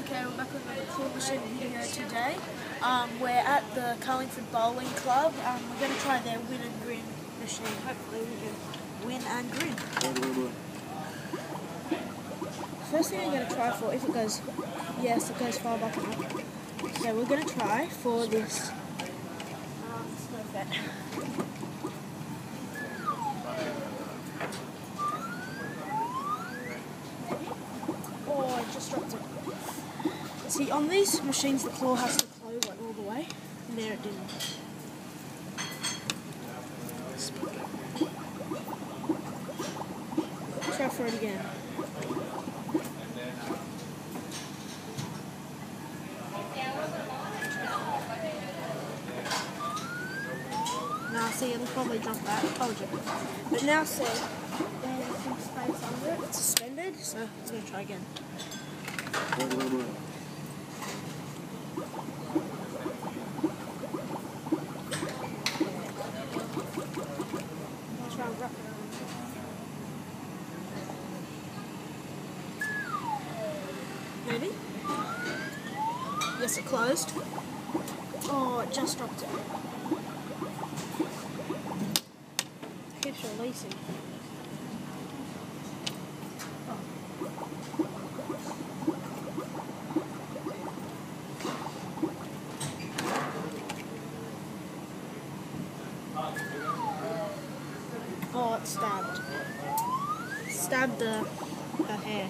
Okay, we're back with another claw machine video today. We're at the Carlingford Bowling Club. We're going to try their win and grin machine. Hopefully we can win and grin. First thing I'm going to try for, if it goes, yes, it goes far back enough. So we're going to try for this. Oh, I just dropped it. See, on these machines the claw has to close like all the way, and there it didn't. Try for it again. Now see, it'll probably jump that. Oh, but now see, there's some space under it. It's suspended, so I'm going to try again. Try and wrap it around. Maybe? Yes, it closed. Oh, it just dropped it. It keeps releasing. Oh, it stabbed. Stabbed the hair.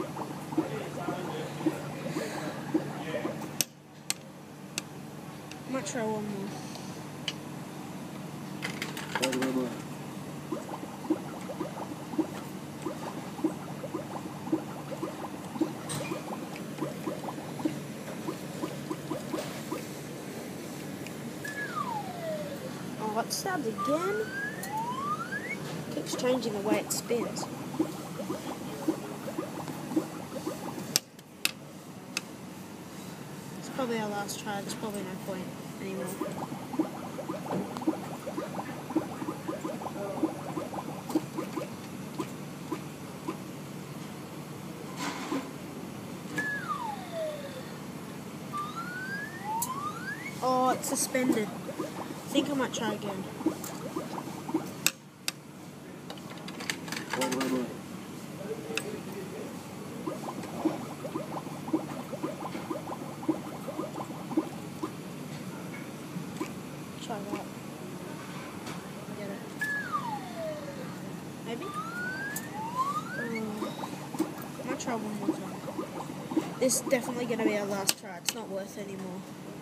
Might try one more. Oh, it stabbed again. Keeps changing the way it spins. It's probably our last try. There's probably no point anymore. Oh, it's suspended. I think I might try again. Try that. Get it. Maybe? I might try one more time. This is definitely going to be our last try. It's not worth it anymore.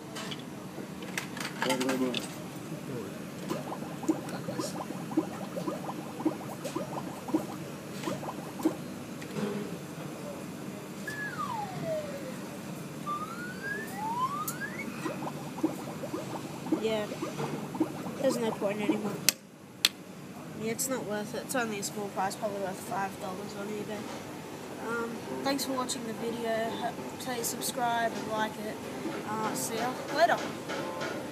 Yeah, there's no point anymore. Yeah, it's not worth it. It's only a small price, probably worth $5 on eBay. Thanks for watching the video. Please subscribe and like it. See ya later.